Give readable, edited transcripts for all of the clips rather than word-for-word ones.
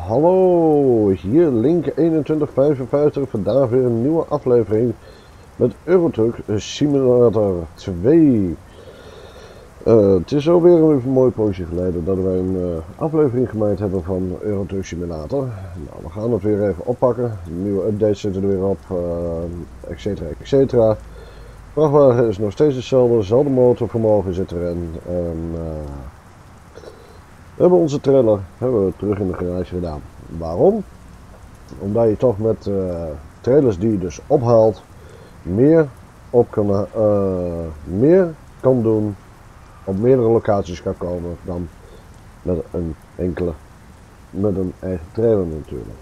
hallo, hier Link 2155, vandaag weer een nieuwe aflevering met Eurotruck Simulator 2. Het is alweer een mooi poosje geleden dat wij een aflevering gemaakt hebben van Eurotruck Simulator. Nou, we gaan het weer even oppakken, de nieuwe updates zitten er weer op, etcetera etcetera. Vrachtwagen is nog steeds hetzelfde motorvermogen zit erin. We hebben onze trailer terug in de garage gedaan. Waarom? Omdat je toch met trailers die je dus ophaalt meer kan doen, op meerdere locaties kan komen dan met een eigen trailer natuurlijk.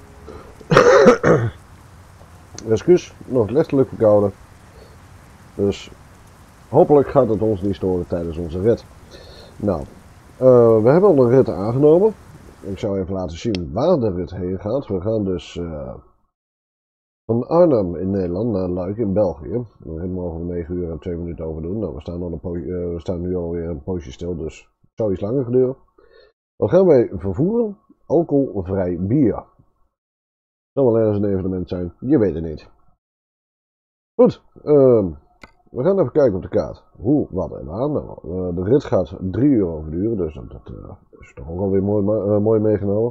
Excuus, nog lichtelijk verkouden. Dus hopelijk gaat het ons niet storen tijdens onze rit. Nou. We hebben al een rit aangenomen. Ik zou even laten zien waar de rit heen gaat. We gaan dus van Arnhem in Nederland naar Luik in België. De rit mogen we 9 uur en 2 minuten over doen. Nou, we staan nu alweer een poosje stil, dus het zou iets langer duren. Dan gaan wij vervoeren alcoholvrij bier. Dat zal wel ergens een evenement zijn, je weet het niet. Goed, we gaan even kijken op de kaart. Hoe, wat en waar. Nou, de rit gaat 3 uur over duren, dus dat is toch ook alweer mooi meegenomen.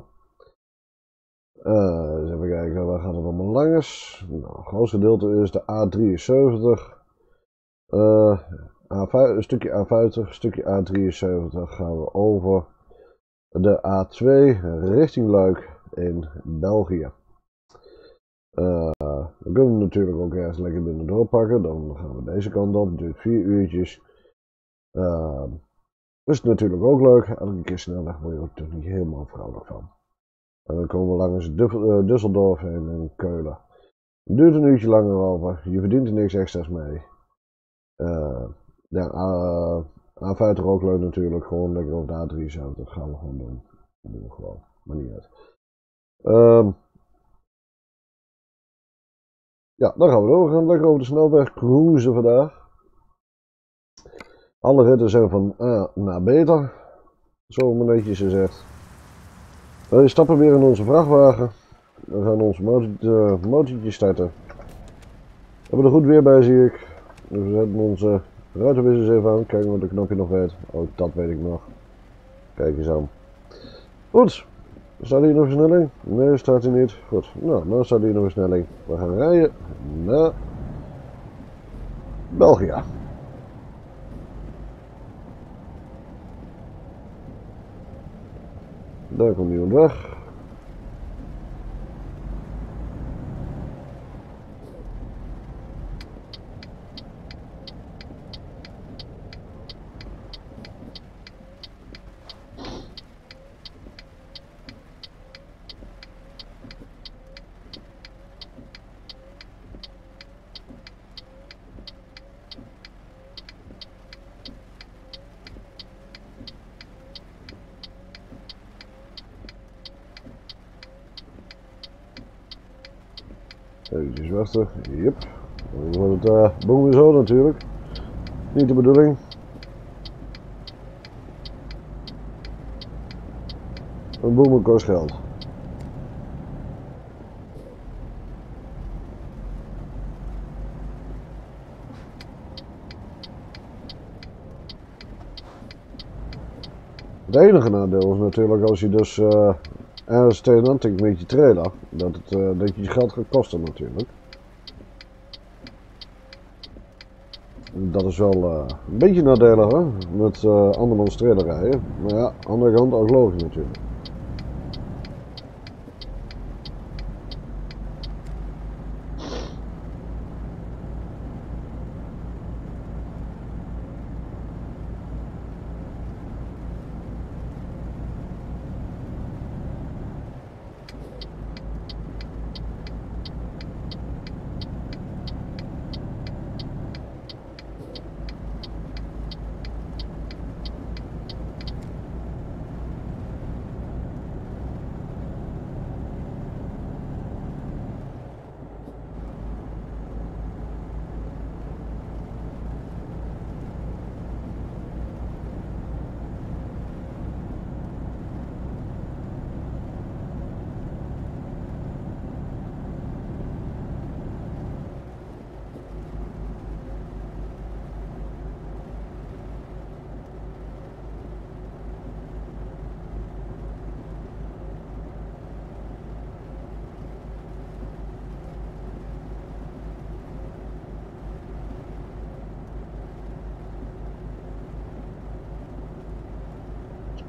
Dus even kijken, waar gaat het allemaal langs? Nou, het grootste gedeelte is de A73. Een stukje A50, een stukje A73 gaan we over de A2 richting Luik in België. We kunnen natuurlijk ook ergens lekker binnen doorpakken. Dan gaan we deze kant op. Het duurt 4 uurtjes. Is natuurlijk ook leuk. Elke keer snelweg word je er toch niet helemaal vrolijk van. En dan komen we langs Düsseldorf heen en Keulen. Het duurt een uurtje langer over. Je verdient er niks extra's mee. A50 ook leuk natuurlijk. Gewoon lekker over de A73. Dat gaan we gewoon doen. Dat doen we gewoon. Maar niet uit. Ja, dan gaan we door. We gaan lekker over de snelweg cruisen vandaag. Alle ritten zijn van A naar beter. Zo maar netjes gezegd. We stappen weer in onze vrachtwagen. We gaan ons motortje starten. We hebben er goed weer bij, zie ik. Dus we zetten onze ruitenwissers even aan. Kijken wat de knopje nog weet. Oh, dat weet ik nog. Kijk eens aan. Goed. Staat hier nog versnelling? Nee, staat hij niet. Goed, nou, dan staat hier nog versnelling. We gaan rijden naar België. Daar komt iemand weg. Even wachten, yep. Dan wordt het boem weer zo natuurlijk. Niet de bedoeling. Een boemen kost geld. Het enige nadeel is natuurlijk als je dus ergens tegenaan tikt met je trailer, dat je je geld gaat kosten natuurlijk. Dat is wel een beetje nadelig hè, met andermans trailer rijden. Maar ja, aan de andere kant ook logisch natuurlijk.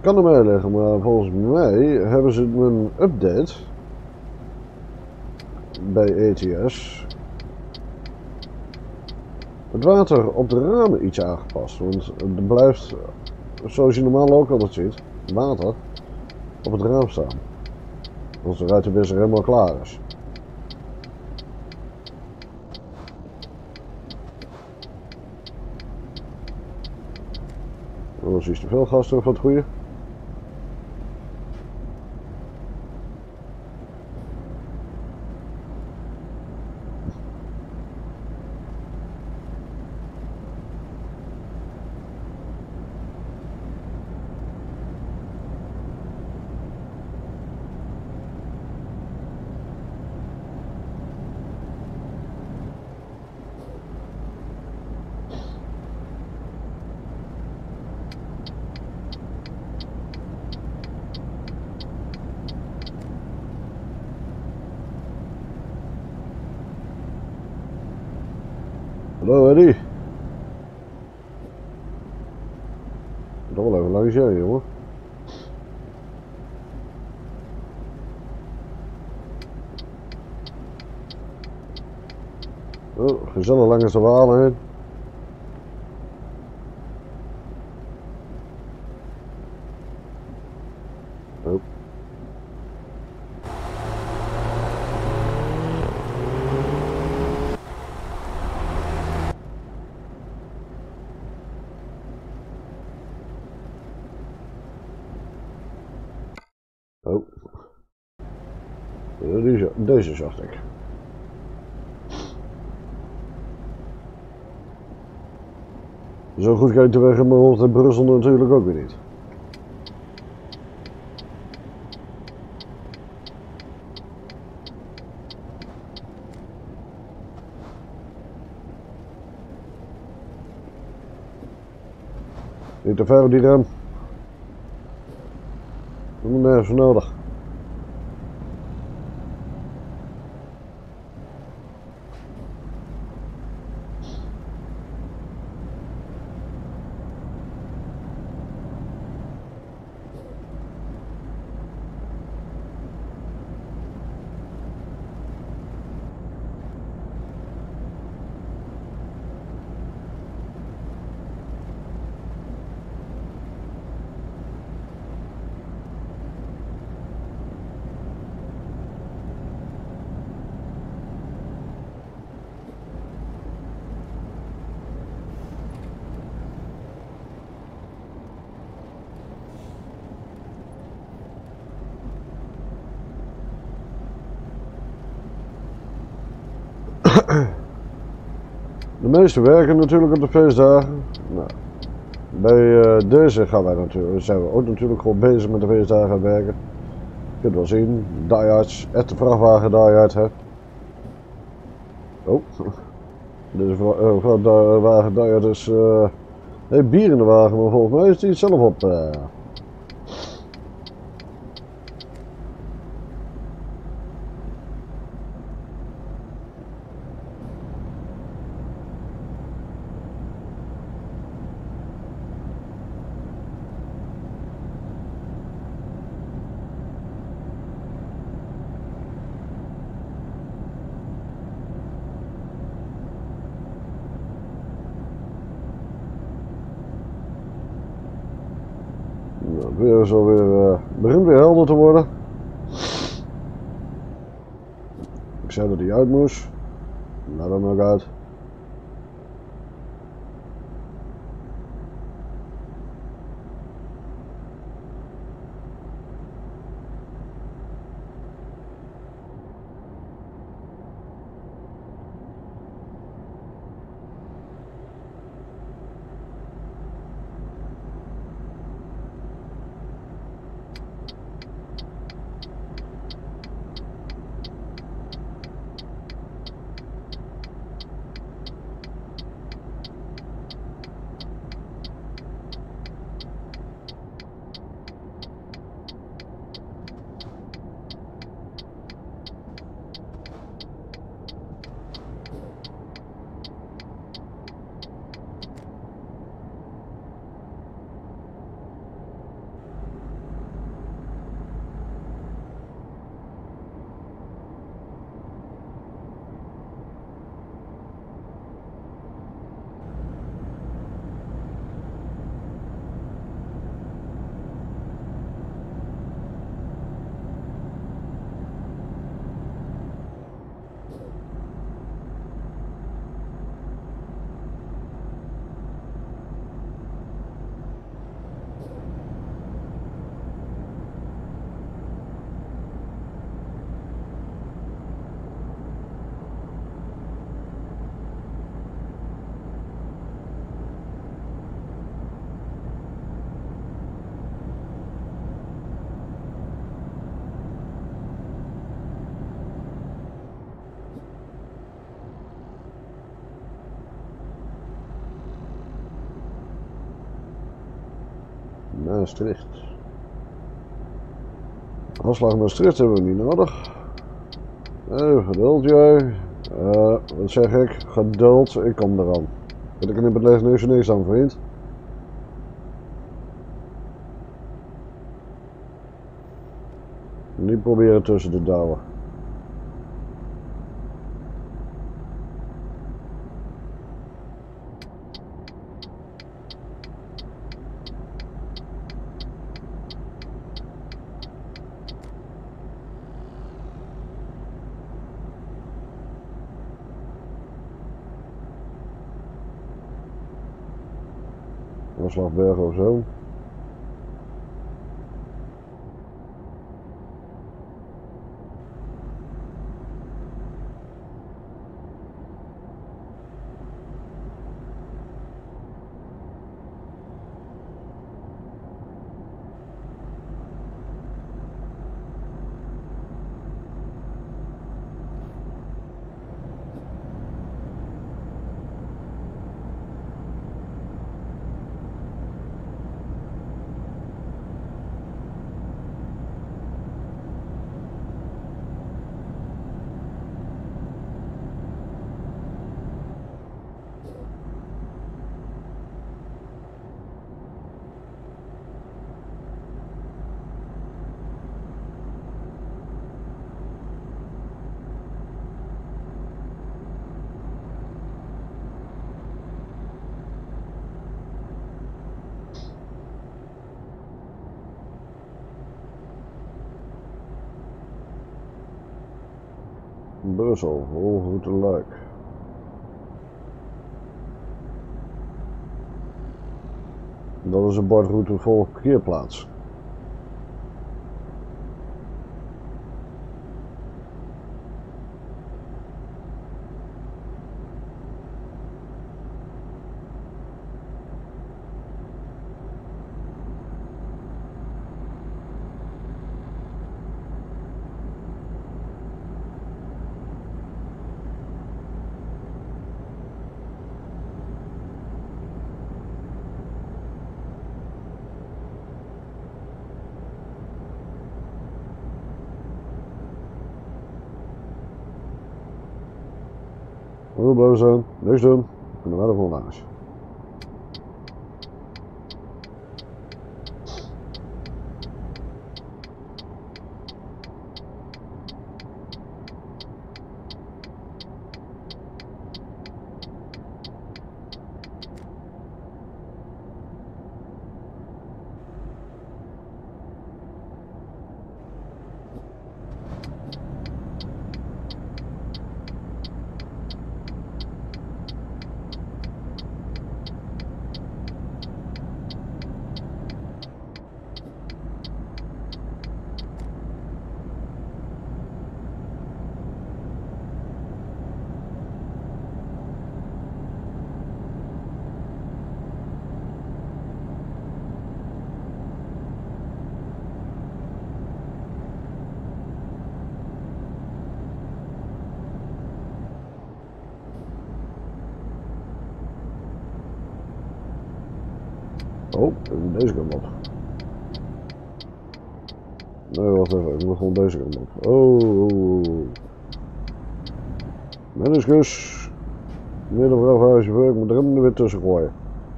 kan ermee liggen, maar volgens mij hebben ze een update bij ETS het water op de ramen iets aangepast. Want er blijft, zoals je normaal ook altijd ziet, water op het raam staan. Als de ruitenwisser helemaal klaar is. Dan is te veel gas terug van het goede. Hallo Eddie. Toch wel even langs jij, jongen. Oh, gezellig langs de Waal heen. Oh. Oh. Deze zag ik. Zo goed kijkt de weg in mijn hoofd in Brussel natuurlijk ook weer niet. Niet te ver op die rem. Dat moet nergens voor nodig. De meeste werken natuurlijk op de feestdagen. Nou, bij deze gaan wij natuurlijk, zijn we ook natuurlijk gewoon bezig met de feestdagen werken. Je kunt wel zien, diehards, echte vrachtwagen diehard, hè. Oh, deze wagen diehard is, heeft bier in de wagen, maar volgens mij is die het zelf op. Het weer is alweer, begint weer helder te worden. Ik zei dat hij uit moest. Nou dan ook uit. Maastricht. Afslag Maastricht hebben we niet nodig. Even geduld, jij. Wat zeg ik? Geduld, ik kom eraan. Weet ik in het les nu niks aan, vriend. Niet proberen tussen te douwen. Afslagberg of zo. Brussel, Holroute Luik. Dat is een bordroute voor parkeerplaats. Blijven zijn, niks doen, we kunnen wel even langs. Oh, even deze kant op. Nee, wacht even, ik moet gewoon deze kant op. Oh. Meniscus. Meneer of vrachtwagenchauffeur, ik moet er weer tussen gooien.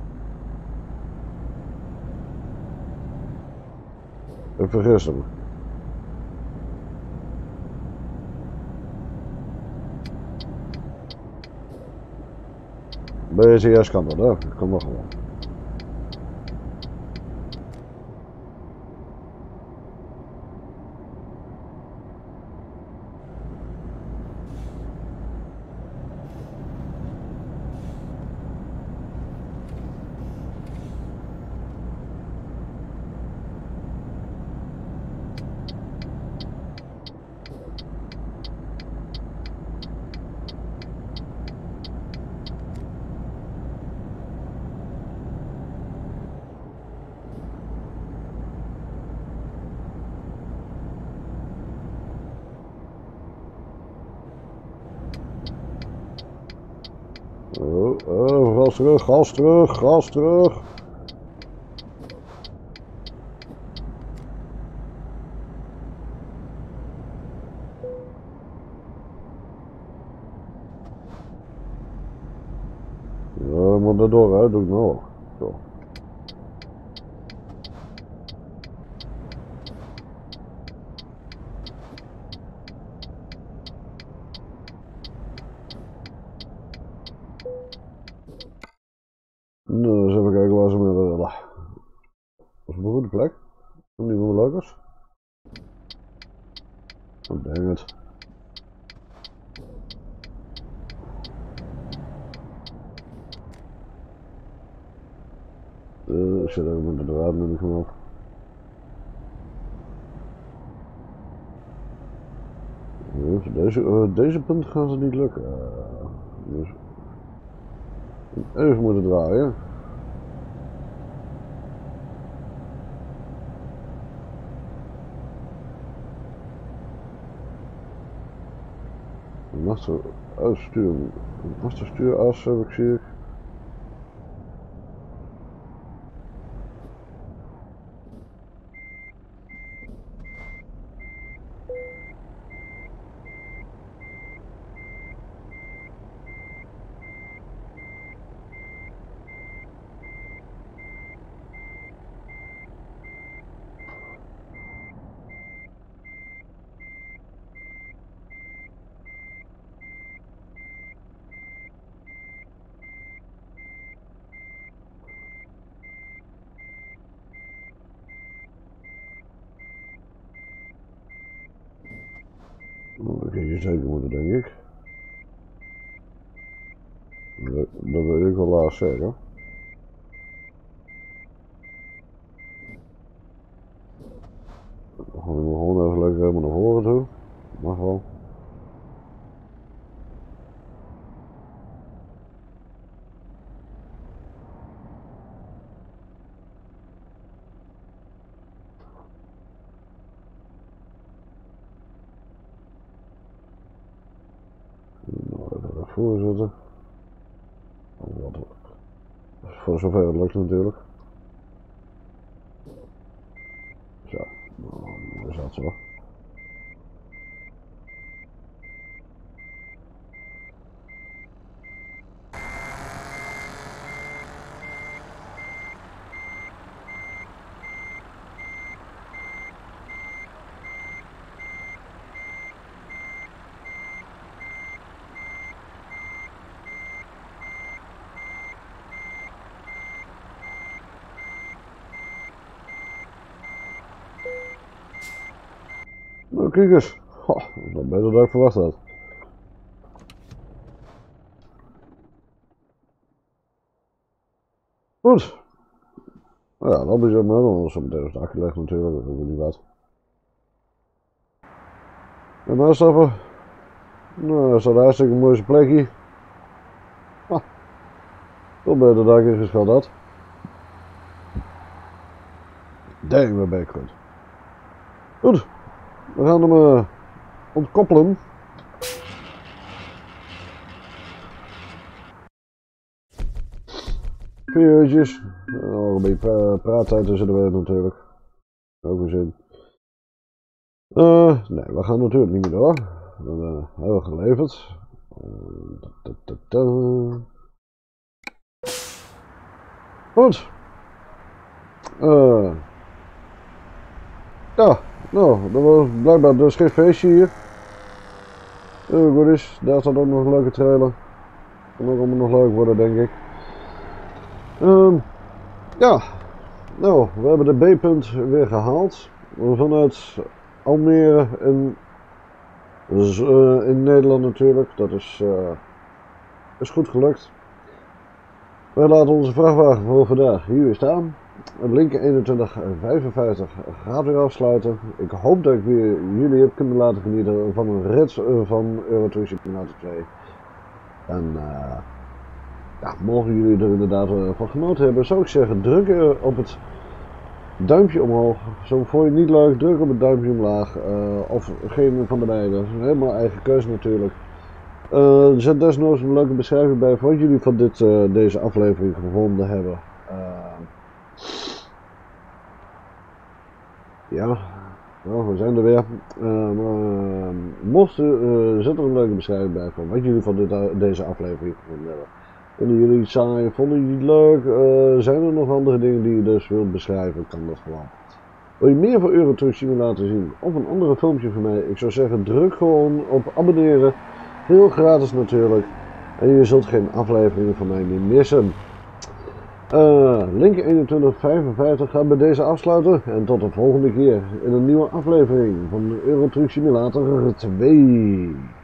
Ik vergis hem. BCS kan dat, hè? Dat kan nog gewoon. Gas terug, gas terug, gas terug. Ja, moet er door, hè? Doe ik nou ook. Zo. Nou, eens even kijken waar ze me willen. Dat is een goede plek. Die van de leukers. Ik denk het. Ik zit even met de draad in de knop. Deze punt gaan ze niet lukken. Dus even moeten draaien. Achterstuuras heb ik, zie ik. Dat kun je zeker moeten, denk ik. Dat wil ik wel laatst zeggen. Dan gaan we gewoon even lekker helemaal naar voren toe. Mag wel. Nou, even rechtvoor zitten. Voor zover het lukt natuurlijk. Zo, nou, is dat zo. Nou, kijk eens. Dat is beter dan ik verwacht had. Goed. Ja, dat is het maar. Anders op het dak gelegd natuurlijk. Dat weet ik niet wat. En maar stappen. Nou, dat is een hartstikke mooie plekje. Veel beter dan ik ingeschat had. Denk we bij goed. Goed. We gaan hem ontkoppelen. 4 uurtjes. Nog een beetje praattijd tussen we natuurlijk. Ook weer zin. Nee, we gaan natuurlijk niet meer door. Dan hebben we geleverd. Goed. Ja, nou, dat was blijkbaar dus geen feestje hier. Heel goed is, daar staat ook nog een leuke trailer. Kan ook allemaal nog leuk worden, denk ik. Ja, nou, we hebben de B-punt weer gehaald. Vanuit Almere in Nederland natuurlijk. Dat is goed gelukt. Wij laten onze vrachtwagen voor vandaag hier weer staan. Het linker 2155 gaat weer afsluiten. Ik hoop dat ik weer jullie heb kunnen laten genieten van een rit van Eurotruck Simulator 2. En ja, mogen jullie er inderdaad van genoten hebben, zou ik zeggen, druk op het duimpje omhoog. Zo vond je het niet leuk, druk op het duimpje omlaag. Of geen van de beide. Helemaal eigen keuze natuurlijk. Zet desnoods een leuke beschrijving bij wat jullie van deze aflevering gevonden hebben. Ja, Nou, we zijn er weer. Zet er een leuke beschrijving bij van wat jullie van deze aflevering gevonden hebben. Vinden jullie het saai? Vonden jullie het leuk? Zijn er nog andere dingen die je dus wilt beschrijven? Kan dat gewoon. Wil je meer van Euro Truck Simulator zien? Of een andere filmpje van mij? Ik zou zeggen, druk gewoon op abonneren. Heel gratis natuurlijk. En je zult geen afleveringen van mij meer missen. Link 2155 gaat bij deze afsluiten. En tot de volgende keer in een nieuwe aflevering van Euro Truck Simulator 2.